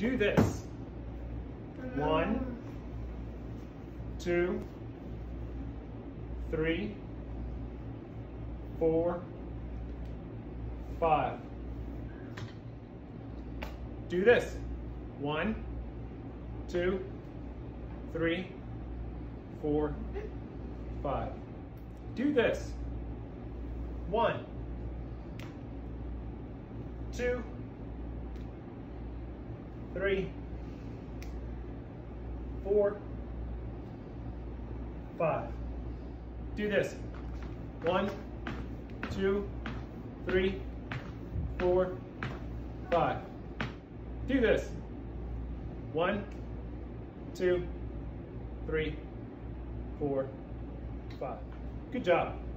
Do this. 1, 2, 3, 4, 5. Do this. 1, 2, 3, 4, 5. Do this. 1, 2, 3, 4, 5. Do this. 1, 2, 3, 4, 5. Do this. 1, 2, 3, 4, 5. Good job.